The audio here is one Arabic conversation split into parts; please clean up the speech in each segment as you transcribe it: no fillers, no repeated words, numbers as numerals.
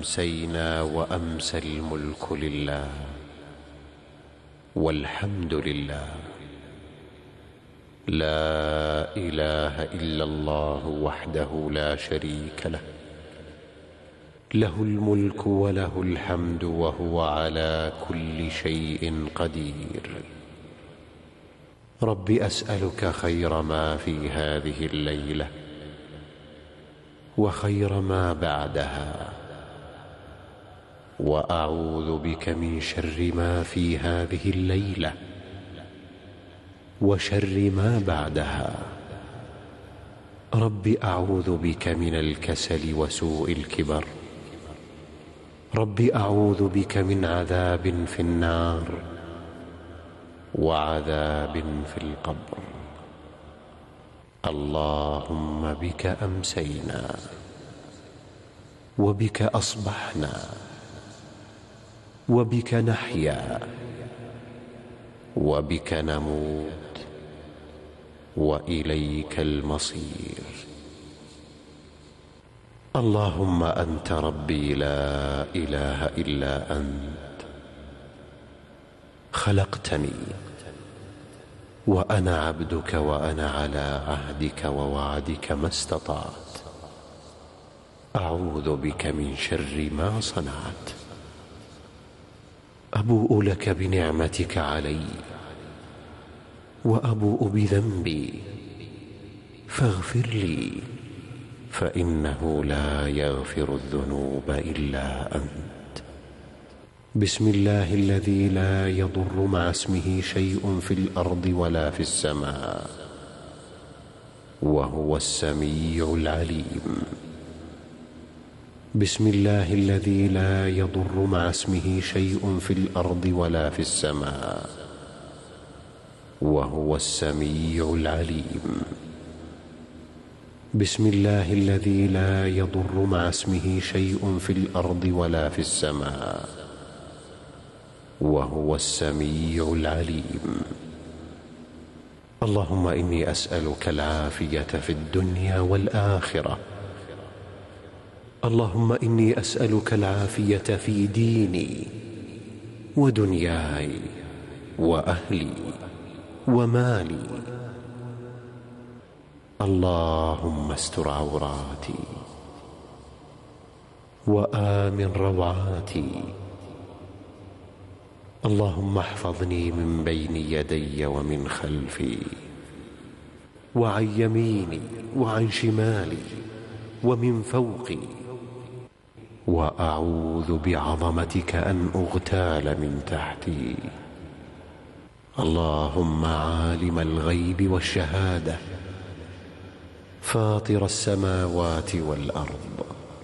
أمسينا وأمسى الملك لله والحمد لله، لا إله إلا الله وحده لا شريك له، له الملك وله الحمد وهو على كل شيء قدير. رب أسألك خير ما في هذه الليلة وخير ما بعدها، وأعوذ بك من شر ما في هذه الليلة وشر ما بعدها. رب أعوذ بك من الكسل وسوء الكبر، رب أعوذ بك من عذاب في النار وعذاب في القبر. اللهم بك أمسينا وبك أصبحنا وبك نحيا وبك نموت وإليك المصير. اللهم أنت ربي لا إله إلا أنت، خلقتني وأنا عبدك وأنا على عهدك ووعدك ما استطعت. أعوذ بك من شر ما صنعت. أبوء لك بنعمتك علي وأبوء بذنبي فاغفر لي، فإنه لا يغفر الذنوب إلا أنت. بسم الله الذي لا يضر مع اسمه شيء في الأرض ولا في السماء، وهو السميع العليم. بسم الله الذي لا يضر مع اسمه شيء في الأرض ولا في السماء، وهو السميع العليم. بسم الله الذي لا يضر مع اسمه شيء في الأرض ولا في السماء، وهو السميع العليم. اللهم إني أسألك العافية في الدنيا والآخرة. اللهم إني أسألك العافية في ديني ودنياي وأهلي ومالي. اللهم استر عوراتي وآمن روعاتي. اللهم احفظني من بين يدي ومن خلفي وعن يميني وعن شمالي ومن فوقي، وأعوذ بعظمتك أن أغتال من تحتي. اللهم عالم الغيب والشهادة، فاطر السماوات والأرض،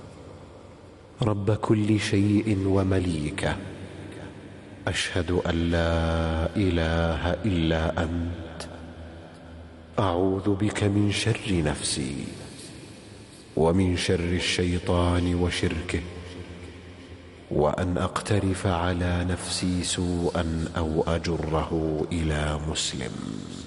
رب كل شيء ومليكه، أشهد أن لا إله إلا أنت. أعوذ بك من شر نفسي ومن شر الشيطان وشركه، وأن أقترف على نفسي سوءا أو أجره إلى مسلم.